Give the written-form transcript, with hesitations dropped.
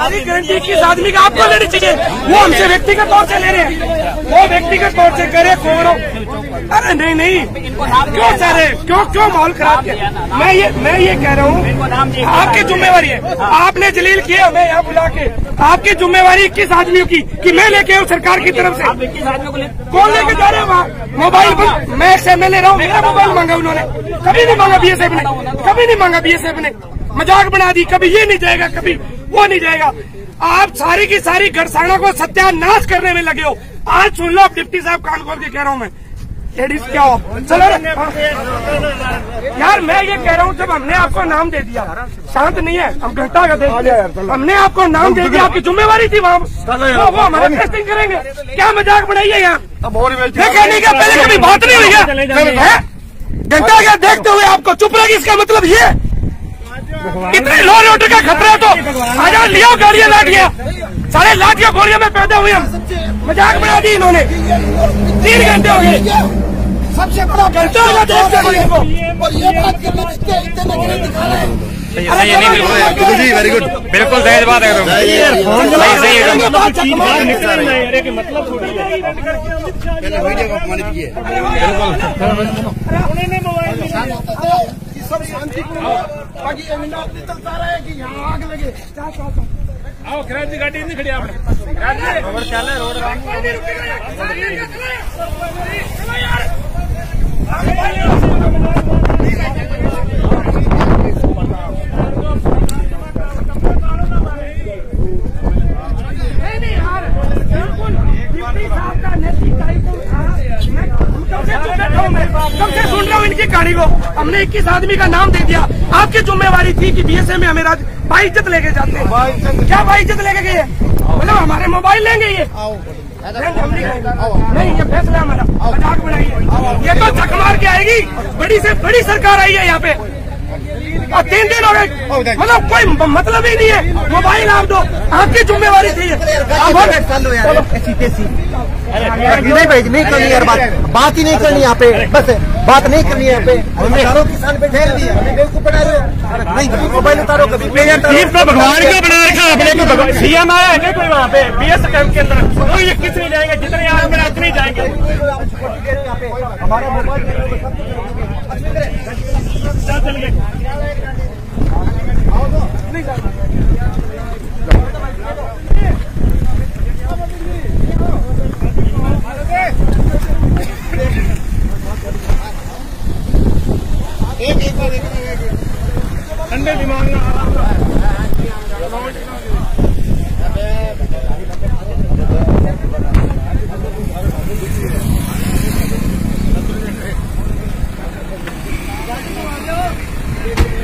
सारी गारंटी किस आदमी का आपको लेनी चाहिए? वो हमसे व्यक्तिगत तौर से ले रहे हैं, वो व्यक्तिगत तौर से करे खोर। अरे नहीं, क्यों सर, क्यों माहौल खराब किया? मैं ये कह रहा हूँ, आपकी जिम्मेवारी है, आपने जलील किया हमें यहाँ बुला के, आपकी जिम्मेवारी किस आदमियों की कि मैं लेके आऊँ सरकार की तरफ से? कौन लेके जा रहे हैं वहाँ? मोबाइल पर मैं एक्सएमए ले रहा हूँ, मेरा मोबाइल मांगा उन्होंने, कभी नहीं मांगा बीएसएफ ने, कभी नहीं मांगा बीएसएफ ने, मजाक बना दी, कभी ये नहीं जाएगा, कभी वो नहीं जाएगा। आप सारी की सारी घड़साना को सत्यानाश करने में लगे हो। आज सुन लो, डिप्टी साहब कान खोल के कह रहा हूँ मैं, लेडीज क्या हो, चलो यार मैं ये कह रहा हूँ, जब हमने आपको नाम दे दिया, शांत नहीं है, हम घंटा का देख, हमने आपको नाम दे दिया, आपकी जिम्मेवारी थी वहाँ, वो हमारा टेस्टिंग करेंगे, क्या मजाक बनाइए यहाँ? कहने का पहले कभी बात नहीं हुई है, घंटा का देखते हुए आपको चुप रहेगी, इसका मतलब ये इतने लॉ एंड ऑर्डर का खतरा है तो आजाद लिया गाड़ियां लाठियां, सारे लाठियां गोलियों में पैदा हुए, हम मजाक बना दी इन्होंने। 3 घंटे हो गए, सबसे बड़ा घंटा होगा देखते हुए इनको, और ये बात जी वेरी गुड, बिल्कुल सही बात है, सब शांति बाकी चलता रहा है कि यहाँ आग लगे। आओ क्रांति गाड़ी नहीं खड़ी आपने, खबर क्या है रोड सबसे सुन रहा हूँ इनकी कहानी को। हमने 21 आदमी का नाम दे दिया, आपकी जिम्मेवारी थी कि बीएसए में हमें बाइज्जत लेके जाते हैं, क्या बाइज्जत लेके गए? मतलब हमारे मोबाइल लेंगे ये? नहीं, ये फैसला हमारा, मजाक बनाइए, ये तो झक मार के आएगी, बड़ी से बड़ी सरकार आई है यहाँ पे, और 3 दिन हो गए, मतलब कोई मतलब ही नहीं है, मोबाइल आप दो, आपकी जिम्मेवारी थी। नहीं करनी यार, बात ही नहीं करनी यहाँ पे, बस बात नहीं करनी है यहाँ पे, हजारों किसान पे ठेल दिए, हमें बेवकूफ बना रहे हो, नहीं मोबाइल उतारो, कभी भगवान का बना रखा अपने को, सीएम आया है कोई वहाँ पे बीएस कैंप के अंदर, कोई 21 नहीं जाएंगे, जितने आदमी उतने जाएंगे, हमारा मोबाइल ठंडे दिमाग में आराम